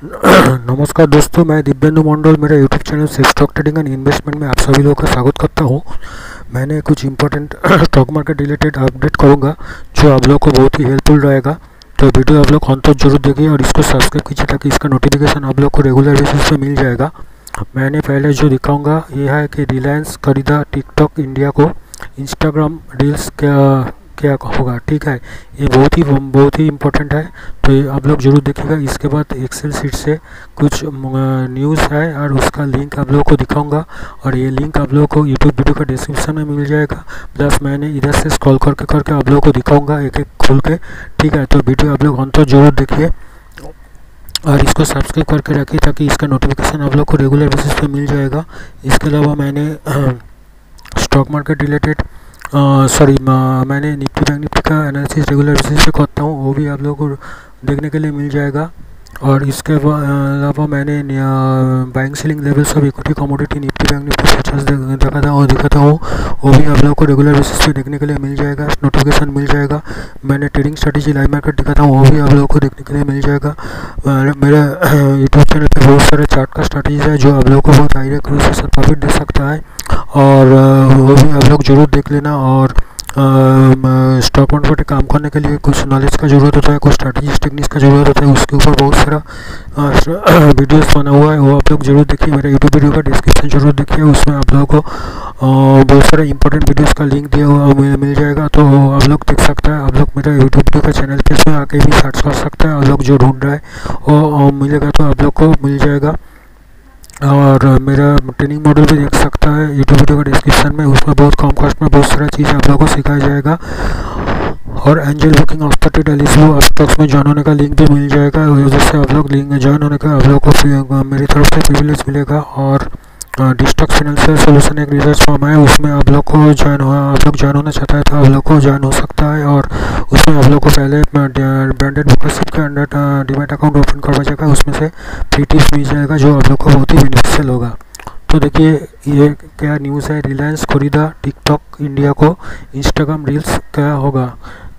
नमस्कार दोस्तों, मैं दिव्येंदु मंडल मेरा YouTube channel safe stock trading and investment में आप सभी लोगों का स्वागत करता हूं। मैंने कुछ important stock market related update करूंगा जो आप लोगों को बहुत ही हेल्पफुल रहेगा। तो वीडियो आप लोग अंत तक जरूर देखिए और इसको सब्सक्राइब कीजिए ताकि इसका नोटिफिकेशन आप लोग को रेगुलर बेसिस पे मिल जाएगा। मैंने पहले जो दिखाऊंगा ये है कि रिलायंस खरीदा टिकटॉक इंडिया को, इंस्टाग्राम रील्स क्या होगा। ठीक है, ये बहुत ही इम्पोर्टेंट है, तो ये आप लोग जरूर देखिएगा। इसके बाद एक्सेल शीट से कुछ न्यूज़ है और उसका लिंक आप लोगों को दिखाऊंगा और ये लिंक आप लोगों को यूट्यूब वीडियो का डिस्क्रिप्शन में मिल जाएगा। प्लस मैंने इधर से स्क्रॉल करके आप लोगों को दिखाऊंगा एक एक खोल के। ठीक है, तो वीडियो आप लोग अंत तक जरूर देखिए और इसको सब्सक्राइब करके रखिए ताकि इसका नोटिफिकेशन आप लोग को रेगुलर बेसिस पे मिल जाएगा। इसके अलावा मैंने स्टॉक मार्केट रिलेटेड मैंने निफ्टी बैंक निफ्टी का एनालिसिस रेगुलर बेसिस पे करता हूँ, वो भी आप लोगों को देखने के लिए मिल जाएगा। और इसके अलावा मैंने buying selling levels of equity commodity Nifty bank Nifty futures दिखाता हूँ, वो भी आप लोगों को रेगुलर बेसिस पे देखने के लिए मिल जाएगा, नोटिफिकेशन मिल जाएगा। मैंने ट्रेडिंग स्ट्रेटेजी लाइव मार्केट दिखाता हूँ, वो भी आप लोगों को देखने के लिए मिल जाएगा। मेरा यूट्यूब चैनल पे बहुत सारे चार्ट का स्ट्रेटेजीज है जो आप लोगों को बहुत डायरेक्ट रूप से प्रॉफिट दे सकता है और वो भी आप लोग जरूर देख लेना। और स्टॉक मार्केट पे काम करने के लिए कुछ नॉलेज का ज़रूरत होता है, कुछ स्ट्रैटेजिक टेक्निक्स का ज़रूरत होता है, उसके ऊपर बहुत सारा वीडियोस बना हुआ है, वो आप लोग जरूर देखिए। मेरा यूट्यूब वीडियो का डिस्क्रिप्शन जरूर देखिए, उसमें आप लोगों को बहुत सारे इंपॉर्टेंट वीडियोस का लिंक दिया हुआ मिल जाएगा, तो आप लोग देख सकता है। आप लोग मेरा यूट्यूब वीडियो का चैनल पे इसमें आके भी सर्च कर सकते हैं, आप लोग जो ढूंढ रहा है वो मिलेगा, तो आप लोग को मिल जाएगा। और मेरा ट्रेनिंग मॉडल भी देख सकता है यूट्यूब वीडियो का डिस्क्रिप्शन में, उसमें बहुत कम कॉस्ट में बहुत सारा चीज़ आप लोगों को सिखाया जाएगा। और एंजल बुकिंग ऑफ 30 डेलीज वो स्टॉक्स में ज्वाइन होने का लिंक भी मिल जाएगा, जिससे आप लोग लिंक ज्वाइन होने का आप लोगों को मेरी तरफ से प्रिविलेज मिलेगा। और डिस्टॉक फाइनेंशियल सोल्यूशन एक रिसर्च फॉर्म है, उसमें आप लोग ज्वाइन होना चाहता है तो आप लोग को ज्वाइन हो सकता है। और उसमें आप लोग को पहले ब्रांडेड मेंबरशिप के अंडर डीमैट अकाउंट ओपन करवा जाएगा, उसमें से फ्री टिप्स मिल जाएगा जो आप लोग को बहुत ही बेनिफिशियल होगा। तो देखिए ये क्या न्यूज़ है, रिलायंस खरीदा टिकटॉक इंडिया को, इंस्टाग्राम रील्स क्या होगा।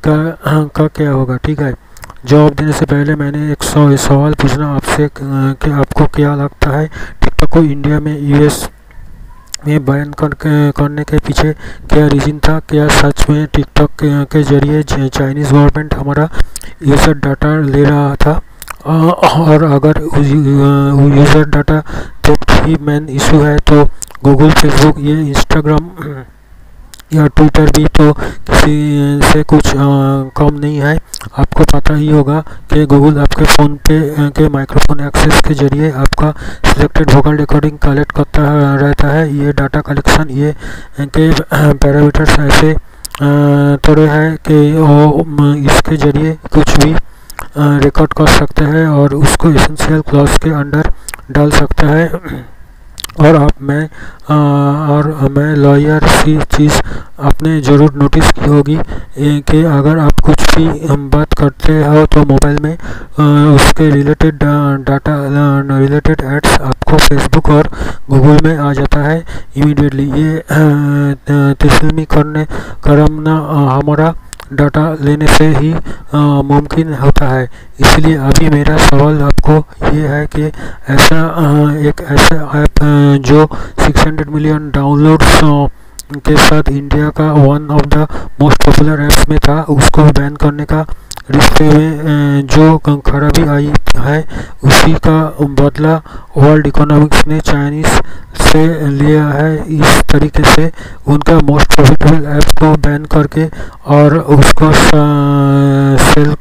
ठीक है, जवाब देने से पहले मैंने एक सवाल पूछना आपसे कि आपको क्या लगता है टिकटॉक को इंडिया में यूएस में बैन करने के पीछे क्या रीज़न था। क्या सच में टिकटॉक के जरिए चाइनीज़ गवर्नमेंट हमारा यूज़र डाटा ले रहा था, और अगर यूज़र डाटा थेफ्ट ही मेन इशू है तो गूगल, फेसबुक, ये इंस्टाग्राम या ट्विटर भी तो किसी से कुछ कम नहीं है। आपको पता ही होगा कि गूगल आपके फ़ोन पे के माइक्रोफोन एक्सेस के जरिए आपका सिलेक्टेड वोकल रिकॉर्डिंग कलेक्ट करता रहता है। ये डाटा कलेक्शन ये के पैरामीटर्स ऐसे थोड़े हैं कि वो इसके जरिए कुछ भी रिकॉर्ड कर सकते हैं और उसको एसेंशियल क्लॉज के अंडर डाल सकता है। और मैं लॉयर सी चीज़ आपने ज़रूर नोटिस की होगी कि अगर आप कुछ भी बात करते हो तो मोबाइल में उसके रिलेटेड डाटा रिलेटेड एड्स आपको फेसबुक और गूगल में आ जाता है इमीडिएटली। ये तस्लीमी करना हमारा डाटा लेने से ही मुमकिन होता है। इसलिए अभी मेरा सवाल आपको ये है कि एक ऐसा ऐप जो 600 मिलियन डाउनलोड्स के साथ इंडिया का one of the most popular apps में था, उसको बैन करने का रिश्ते में जो खराबी आई है उसी का बदला वर्ल्ड इकोनॉमिक्स ने चाइनीज़ से लिया है। इस तरीके से उनका मोस्ट प्रॉफिटेबल ऐप को बैन करके और उसको सेल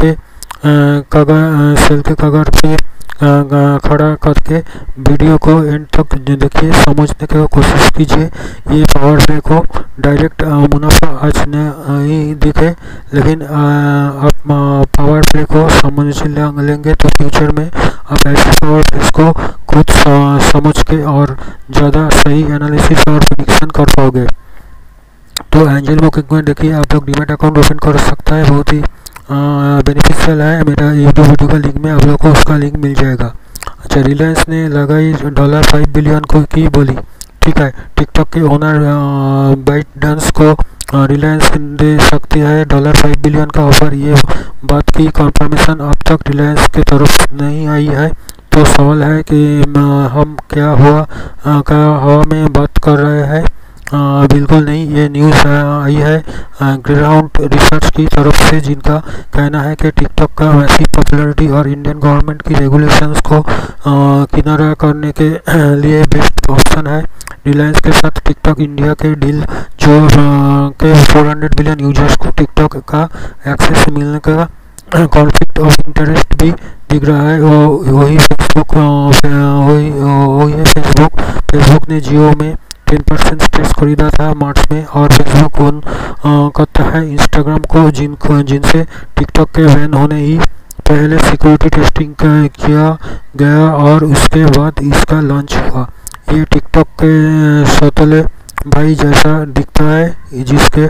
के कगार पे खड़ा करके वीडियो को एंड तक देखिए, समझने की कोशिश कीजिए। ये पावर प्ले को डायरेक्ट मुनाफा आज नहीं दिखे, लेकिन आप पावर प्ले को समझ लेंगे तो फ्यूचर में आप ऐसे पावर प्लेस को खुद समझ के और ज़्यादा सही एनालिसिस और प्रेडिक्शन कर पाओगे। तो एंजल बुकिंग में देखिए आप लोग डीमैट अकाउंट ओपन कर सकता है, बहुत ही बेनिफिशियल है। मेरा यूट्यूब वीडियो का लिंक में आप लोगों को उसका लिंक मिल जाएगा। अच्छा, रिलायंस ने लगाई $5 बिलियन को की बोली। ठीक है, टिकटॉक के ओनर बाइट डांस को रिलायंस दे सकती है $5 बिलियन का ऑफर। ये बात की कंफर्मेशन अब तक रिलायंस की तरफ नहीं आई है। तो सवाल है कि हम क्या हवा में बात कर रहे हैं। बिल्कुल नहीं, ये न्यूज़ आई है ग्राउंड रिसर्च की तरफ से, जिनका कहना है कि टिकटॉक का वैसी पॉपुलैरिटी और इंडियन गवर्नमेंट की रेगुलेशंस को किनारा करने के लिए बेस्ट ऑप्शन है। रिलायंस के साथ टिकटॉक इंडिया के डील जो के 400 बिलियन यूजर्स को टिकटॉक का एक्सेस मिलने का कॉन्फ्लिक्ट ऑफ इंटरेस्ट भी दिख रहा है। वही है फेसबुक ने जियो में 10% स्टेक्स खरीदा था मार्च में, और फेसबुक ओन करता है इंस्टाग्राम को, जिनसे टिकटॉक के बैन होने ही पहले सिक्योरिटी टेस्टिंग किया गया और उसके बाद इसका लॉन्च हुआ। ये टिकटॉक के सौतेले भाई जैसा दिखता है, जिसके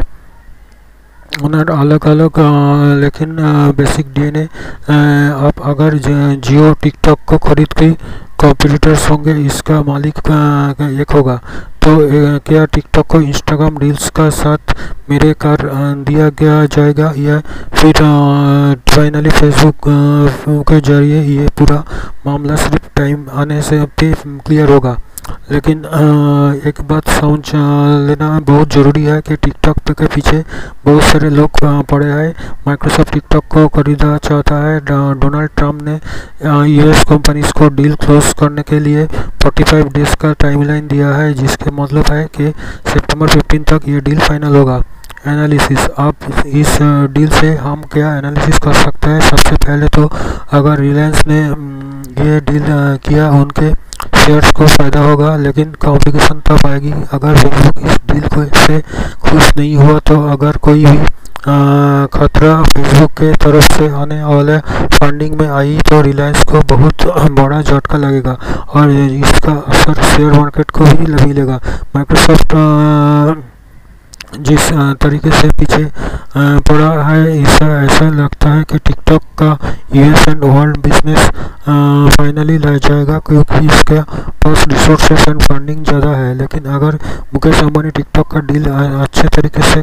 ओनर अलग अलग लेकिन बेसिक डीएनए। आप अगर जियो टिकटॉक को खरीद के कॉम्पिटिटर्स होंगे, इसका मालिक एक होगा। तो क्या टिकटॉक को इंस्टाग्राम रील्स का साथ मेरे कर दिया गया जाएगा, या फिर फाइनली फेसबुक के जरिए ये पूरा मामला सिर्फ टाइम आने से क्लियर होगा। लेकिन एक बात समझ लेना बहुत ज़रूरी है कि टिकटॉक के पीछे बहुत सारे लोग पड़े हैं। माइक्रोसॉफ्ट टिकटॉक को खरीदना चाहता है। डोनाल्ड ट्रंप ने यूएस कंपनीज को डील क्लोज करने के लिए 45 डेज का टाइमलाइन दिया है, जिसके मतलब है कि सितंबर 15 तक ये डील फाइनल होगा। एनालिसिस, आप इस डील से हम क्या एनालिसिस कर सकते हैं। सबसे पहले तो अगर रिलायंस ने ये डील किया, उनके शेयर्स को फ़ायदा होगा, लेकिन कॉम्प्लिकेशन तब आएगी अगर फेसबुक इस डील को से खुश नहीं हुआ। तो अगर कोई भी खतरा फेसबुक के तरफ से आने वाले फंडिंग में आई, तो रिलायंस को बहुत बड़ा झटका लगेगा और इसका असर शेयर मार्केट को भी मिलेगा। माइक्रोसॉफ्ट जिस तरीके से पीछे पड़ा है, ऐसा लगता है कि टिकटॉक का US and world business finally ला जाएगा, क्योंकि इसके पास रिसोर्सेस एंड फंडिंग ज़्यादा है। लेकिन अगर मुकेश अंबानी टिकटॉक का डील अच्छे तरीके से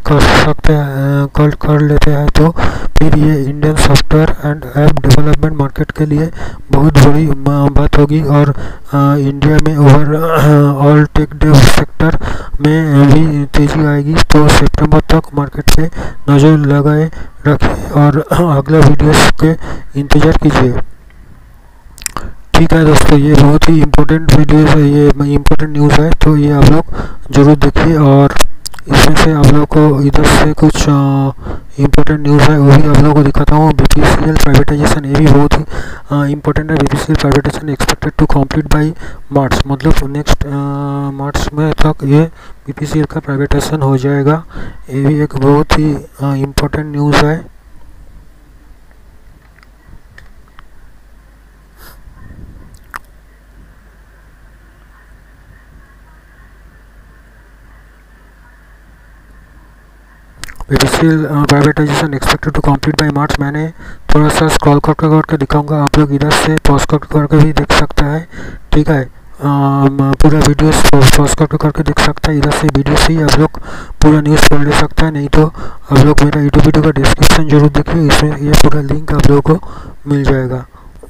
कर लेते हैं, तो फिर ये Indian software and app development market के लिए बहुत बड़ी बात होगी, और इंडिया में ओवरऑल टेक डेव सेक्टर में भी तेज़ी आएगी। तो सितंबर तक मार्केट पे नज़र लगाए रखें और अगला वीडियोस के इंतज़ार कीजिए। ठीक है दोस्तों, ये बहुत ही इम्पोर्टेंट वीडियो है, ये इम्पोर्टेंट न्यूज़ है, तो ये आप लोग ज़रूर देखिए। और इसमें से आप लोग को इधर से कुछ इम्पोर्टेंट न्यूज़ है वो भी आप लोगों को दिखाता हूँ। बीपीसीएल प्राइवेटाइजेशन, ये भी बहुत ही इम्पोर्टेंट है। BPCL privatisation expected to complete by March, मतलब नेक्स्ट मार्च में तक ये बीपीसीएल का प्राइवेटाइजेशन हो जाएगा। ये भी एक बहुत ही इम्पोर्टेंट न्यूज़ है। BPCL privatisation expected to complete by March. मैंने थोड़ा सा स्क्रॉल करके दिखाऊंगा, आप लोग इधर से पॉज करके भी देख सकते हैं। ठीक है, पूरा वीडियो पॉज करके देख सकता है। इधर से वीडियो से ही आप लोग पूरा न्यूज़ पढ़ ले सकता है, नहीं तो आप लोग मेरा यूट्यूब वीडियो का डिस्क्रिप्शन जरूर देखिए, इसमें ये पूरा लिंक आप लोगों को मिल जाएगा।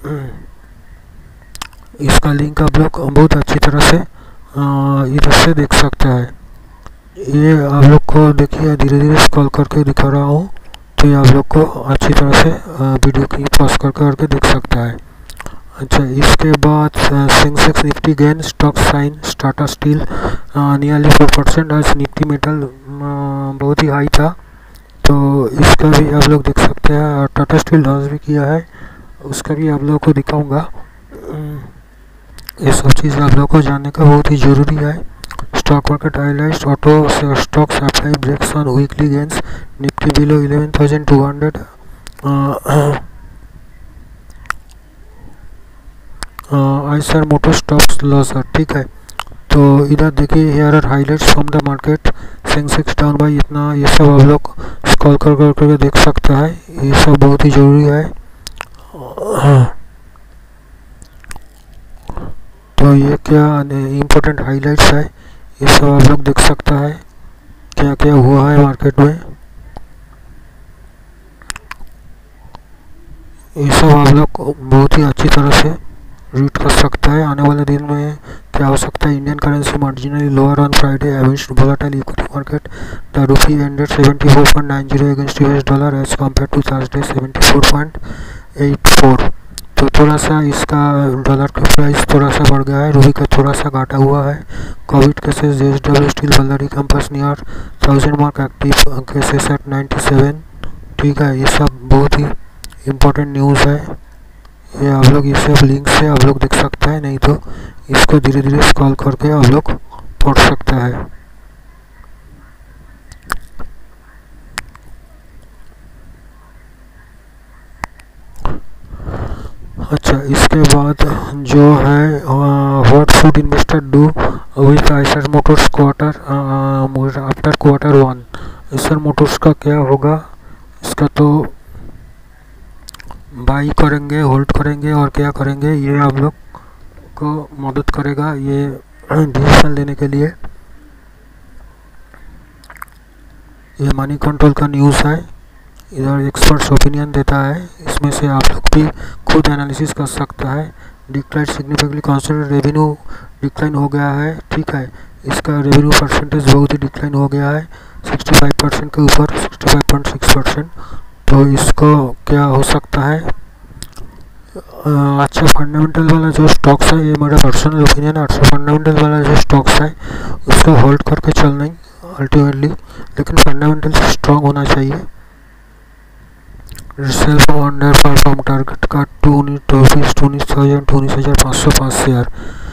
इसका लिंक आप लोग बहुत अच्छी तरह से इधर से देख सकते हैं। ये आप लोग को देखिए, धीरे धीरे स्क्रॉल करके दिखा रहा हूँ, तो ये आप लोग को अच्छी तरह से वीडियो की पॉज करके देख सकता है। अच्छा, इसके बाद Sensex Nifty gain, stock sign Tata steel nearly 4%, आज निफ्टी मेटल बहुत ही हाई था, तो इसका भी आप लोग देख सकते हैं। और टाटा स्टील लॉस भी किया है, उसका भी आप लोगों को दिखाऊंगा। ये सब चीज़ आप लोगों को जानने का बहुत ही ज़रूरी है। Stock market highlights, auto stocks apply brakes on weekly gains, Nifty below 11,200, Eicher stocks loss. ठीक है, तो इधर देखिए, here are highlights from the market, Sensex down by इतना, ये सब आप लोग स्क्रॉल करके देख सकता है। ये सब बहुत ही ज़रूरी है। तो ये क्या इम्पोर्टेंट हाइलाइट्स है, ये सब आप लोग देख सकता है क्या क्या हुआ है मार्केट में, ये सब आप लोग बहुत ही अच्छी तरह से रीड कर सकता है। आने वाले दिन में क्या हो सकता है, Indian currency marginally lower on Friday against volatile equity market, the rupee ended 74.90 against US dollar as compared to Thursday 74.84। तो थोड़ा सा इसका डॉलर का प्राइस थोड़ा सा बढ़ गया है, रूपी का थोड़ा सा घाटा हुआ है। Covid cases JSW steel Ballari campus near 1000 mark, active cases at 97। ठीक है, ये सब बहुत ही इम्पोर्टेंट न्यूज़ है। ये आप लोग ये सब लिंक से आप लोग देख सकते हैं, नहीं तो इसको धीरे धीरे स्क्रॉल करके आप लोग पढ़ सकते हैं। अच्छा, इसके बाद जो है what should investor do with Eicher motors quarter after Q1। Eicher motors का क्या होगा, इसका तो बाई करेंगे, होल्ड करेंगे और क्या करेंगे, ये आप लोग को मदद करेगा ये डिसीजन लेने के लिए। ये मनी कंट्रोल का न्यूज़ है, इधर एक्सपर्ट्स ओपिनियन देता है, इसमें से आप लोग भी खुद एनालिसिस कर सकता है। Decline significantly consider revenue decline हो गया है। ठीक है, इसका रेवेन्यू परसेंटेज बहुत ही डिक्लाइन हो गया है 65% के ऊपर 65.6%। तो इसको क्या हो सकता है, अच्छा फंडामेंटल वाला जो स्टॉक्स है, ये मेरा पर्सनल ओपिनियन है, अच्छा फंडामेंटल वाला जो स्टॉक्स है उसको होल्ड करके चलना ही अल्टीमेटली, लेकिन फंडामेंटल स्ट्रॉन्ग होना चाहिए। सेल्फ अंडर परफॉर्म टारगेट का 19,505 शेयर।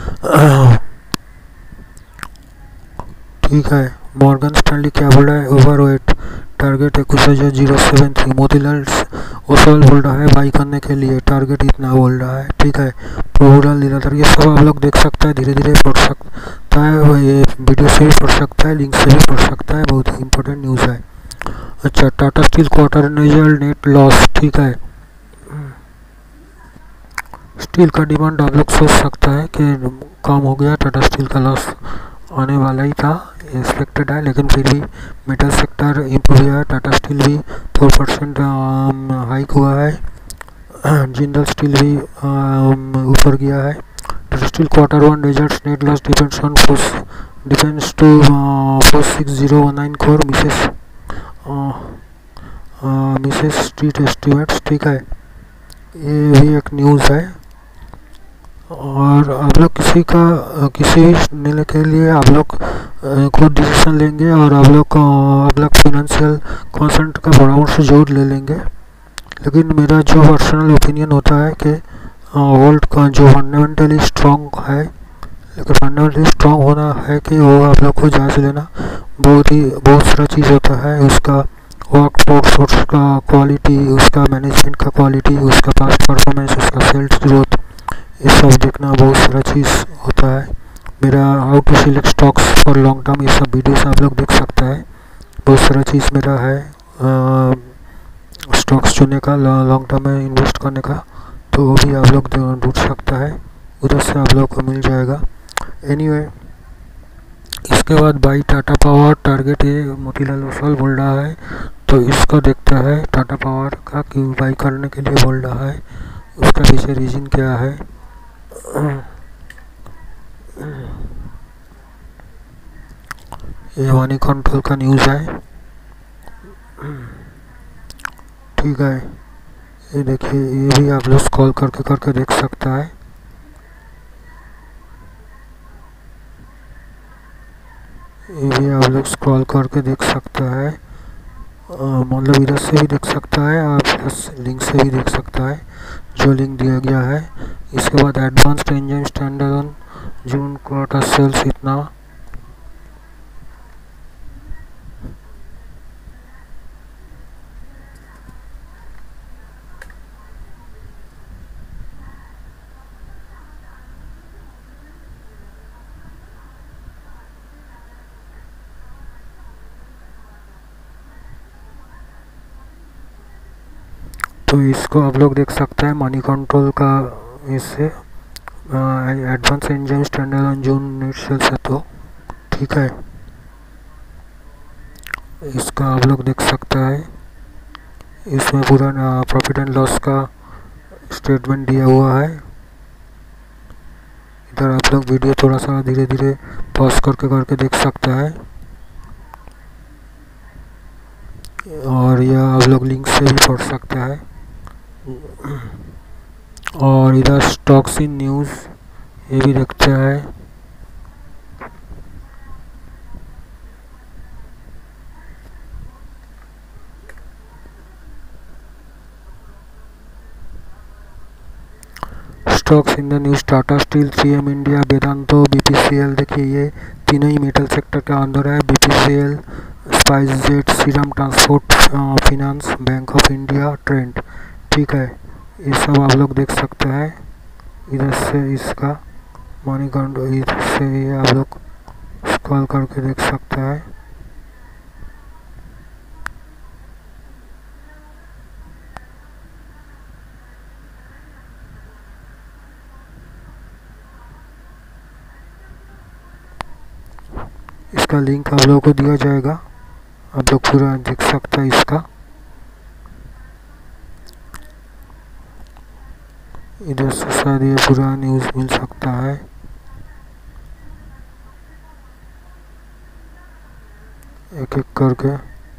ठीक है, मॉर्गन स्टैनली क्या बोल रहा है, ओवरवेट टारगेट 21,073। मोतीलाल ओसवाल बोल रहा है बाई करने के लिए, टारगेट इतना बोल रहा है। ठीक है, प्रोबल लीलाधर, ये सब आप लोग देख सकते हैं, धीरे धीरे पढ़ सकता है, ये वीडियो से भी पढ़ सकता है, लिंक से भी पढ़ सकता है, बहुत ही इंपॉर्टेंट न्यूज़ है। अच्छा, Tata steel quarter result net loss. ठीक है, स्टील का डिमांड आप लोग सोच सकता है कि कम हो गया, टाटा स्टील का लॉस आने वाला ही था, एक्सपेक्टेड है, लेकिन फिर भी मेटल सेक्टर इम्प्रूव हुआ है, टाटा स्टील भी 4% हाइक हुआ है, जिंदल स्टील भी ऊपर गया है। Tata steel Q1 results net loss depends to 46019 crore misses street estimates. ठीक है, ये भी एक न्यूज़ है। और आप लोग किसी निर्णय के लिए आप लोग खुद डिसीजन लेंगे और आप लोग फाइनेंशियल कंसल्टेंट का परामर्श जरूर ले लेंगे, लेकिन मेरा जो पर्सनल ओपिनियन होता है कि वर्ल्ड का जो फंडामेंटली स्ट्रॉन्ग है, लेकिन फंडामेंटली स्ट्रॉन्ग होना है कि वो आप लोग को जांच लेना, बहुत सारा चीज़ होता है, उसका वर्कफोर्स का क्वालिटी, उसका मैनेजमेंट का क्वालिटी, उसका पास्ट परफॉर्मेंस, उसका सेल्स ग्रोथ, ये सब देखना बहुत सारा चीज़ होता है। मेरा how to select stocks for long term, ये सब वीडियोस आप लोग देख सकते हैं, बहुत सारा चीज़ मेरा है स्टॉक्स चुनने का, लॉन्ग टर्म में इन्वेस्ट करने का, तो वो भी आप लोग ढूंढ सकता है, उधर से आप लोग को मिल जाएगा। एनीवे, इसके बाद बाई टाटा पावर टारगेट, ये मोतीलाल ओसवाल बोल रहा है, तो इसको देखता है टाटा पावर का क्यों बाई करने के लिए बोल रहा है, उसका पीछे रीजन क्या है। ये मनी कंट्रोल का न्यूज़ है। ठीक है, ये देखिए, ये भी आप लोग स्क्रॉल करके देख सकता है। ये भी आप लोग स्क्रॉल करके देख सकता है, मतलब इधर से भी देख सकता है, आप लिंक से भी देख सकता है, जो लिंक दिया गया है। इसके बाद advanced enzyme standard June quarter sales इतना, तो इसको आप लोग देख सकते हैं मनी कंट्रोल का, इससे advance enzyme standard June net sales है। तो ठीक है, इसका आप लोग देख सकते हैं, इसमें पूरा प्रॉफिट एंड लॉस का स्टेटमेंट दिया हुआ है। इधर आप लोग वीडियो थोड़ा सा धीरे धीरे पॉज करके देख सकते हैं, और यह आप लोग लिंक से भी पढ़ सकते हैं। और इधर स्टॉक्स इन न्यूज़ ये भी देखते हैं। Stocks in the news, Tata steel, 3M India, Vedanta, BPCL। देखिए ये तीनों ही मेटल सेक्टर के अंदर है। BPCL, SpiceJet, Shriram transport finance, bank of India, Trent. ठीक है, ये सब आप लोग देख सकते हैं। इधर से इसका मनी कंट्रोल, इधर से ये आप लोग स्क्रॉल करके देख सकते हैं। इसका लिंक आप लोगों को दिया जाएगा, आप लोग पूरा देख सकते हैं इसका। इधर से शायद ये पूरा न्यूज़ मिल सकता है। एक एक करके,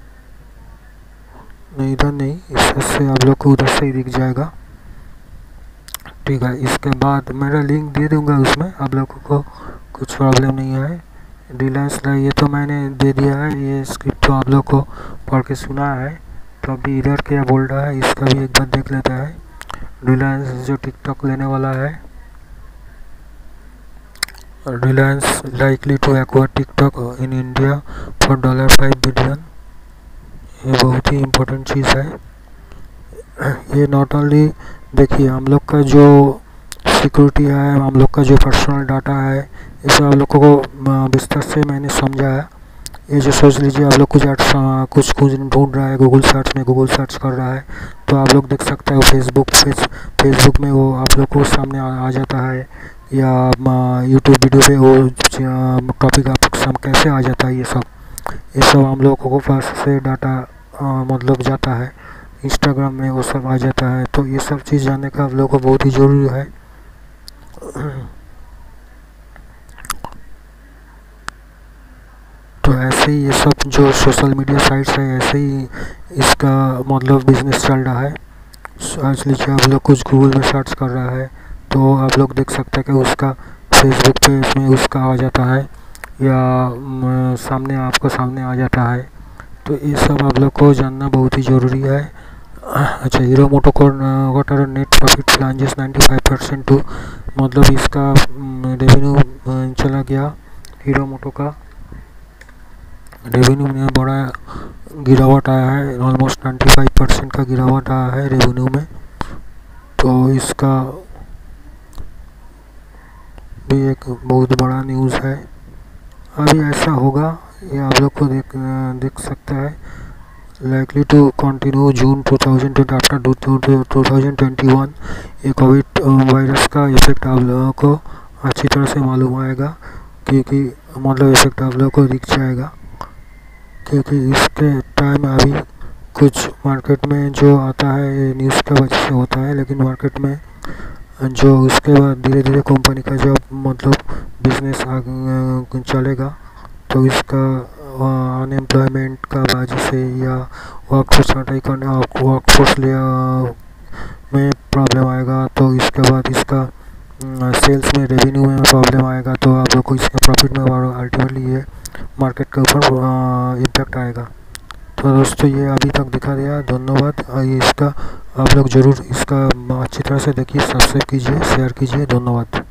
नहीं इधर नहीं, इससे आप लोग को उधर से ही दिख जाएगा। ठीक है, इसके बाद मेरा लिंक दे दूंगा, उसमें आप लोगों को कुछ प्रॉब्लम नहीं है। रिलायंस का ये तो मैंने दे दिया है, ये स्क्रिप्ट तो आप लोग को पढ़ के सुना है, तो अभी इधर क्या बोल रहा है इसका भी एक बार देख लेता है। रिलायंस जो टिकटॉक लेने वाला है, Reliance likely to acquire TikTok in India for $5 billion. ये बहुत ही इम्पोर्टेंट चीज़ है। ये नॉट ओनली, देखिए हम लोग का जो सिक्योरिटी है, हम लोग का जो पर्सनल डाटा है, इसे आप लोगों को विस्तार से मैंने समझाया। ये जो सोच लीजिए आप लोग कुछ ढूंढ रहा है, गूगल सर्च कर रहा है, तो आप लोग देख सकते हो फेसबुक में वो आप लोग को सामने आ जाता है, या यूट्यूब वीडियो पे वो टॉपिक आप लोग सामने कैसे आ जाता है। ये सब हम लोगों को पास से डाटा मतलब जाता है, इंस्टाग्राम में वो सब आ जाता है। तो ये सब चीज़ जानने का आप लोगों को बहुत ही ज़रूरी है। तो ऐसे ही ये सब जो सोशल मीडिया साइट्स है, ऐसे ही इसका मतलब बिजनेस चल रहा है। आज लीजिए आप लोग कुछ गूगल में सर्च कर रहा है, तो आप लोग देख सकते हैं कि उसका फेसबुक पे इसमें उसका आ जाता है, या आपको सामने आ जाता है। तो ये सब आप लोग को जानना बहुत ही ज़रूरी है। अच्छा, Hero moto quarter net profit plunges 95% to, मतलब इसका रेवेन्यू चला गया, हीरो मोटो का रेवेन्यू में बड़ा गिरावट आया है, ऑलमोस्ट 95% का गिरावट आया है रेवेन्यू में। तो इसका भी एक बहुत बड़ा न्यूज़ है। अभी ऐसा होगा, ये आप लोग को देख सकता है। Likely to continue June 2020 after 2021। ये कोविड वायरस का इफेक्ट आप लोगों को अच्छी तरह से मालूम आएगा, क्योंकि मतलब इफेक्ट आप लोगों को दिख जाएगा, क्योंकि इसके टाइम अभी कुछ मार्केट में जो आता है ये न्यूज़ की वजह से होता है, लेकिन मार्केट में जो उसके बाद धीरे धीरे कंपनी का जब मतलब बिजनेस चलेगा, तो इसका अनएम्प्लॉयमेंट का वजह से या वर्कफोर्स में प्रॉब्लम आएगा, तो इसके बाद इसका सेल्स में रेवेन्यू में प्रॉब्लम आएगा, तो आप लोग को इसके प्रॉफिट में अल्टीमेटली ये मार्केट के ऊपर इम्पैक्ट आएगा। तो दोस्तों ये अभी तक दिखा दिया, धन्यवाद। ये इसका आप लोग ज़रूर इसका अच्छी तरह से देखिए, सब्सक्राइब कीजिए, शेयर कीजिए, धन्यवाद।